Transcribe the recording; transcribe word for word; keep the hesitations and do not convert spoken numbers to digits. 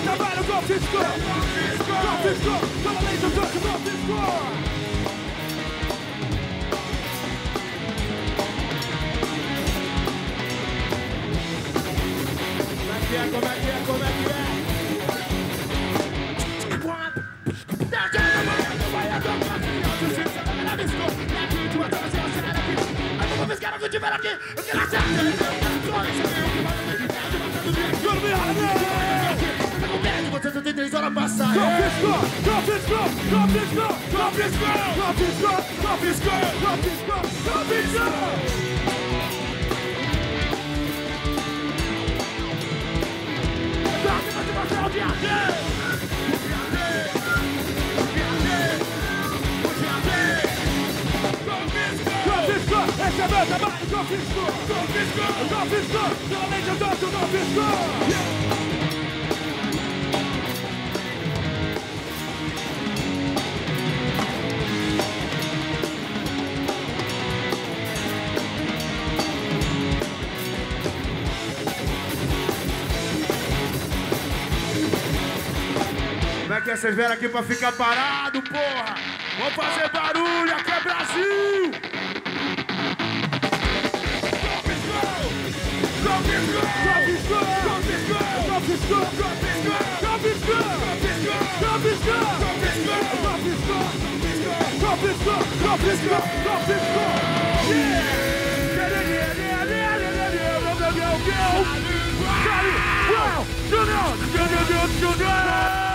trabalho, confiscou. Confiscou, toda lei do canto, confiscou. Como é que é, como é que é? Você só tem três horas pra sair. Confiscou, confiscou, confiscou, confiscou, confiscou, confiscou, confiscou, confiscou. O D A D! O D A D! O D A D! Confiscou! Confiscou! Esse é meu trabalho! Confiscou! Confiscou! Confiscou! Pela lei de Deus, confiscou! Como é que é? Vocês vieram aqui pra ficar parado, porra? Vamos fazer barulho, aqui é Brasil! Confiscou! Confiscou! Confiscou! Confiscou! Confiscou! Confiscou! Confiscou! Confiscou! Confiscou! Confiscou! Junior! Junior! Junior! Junior!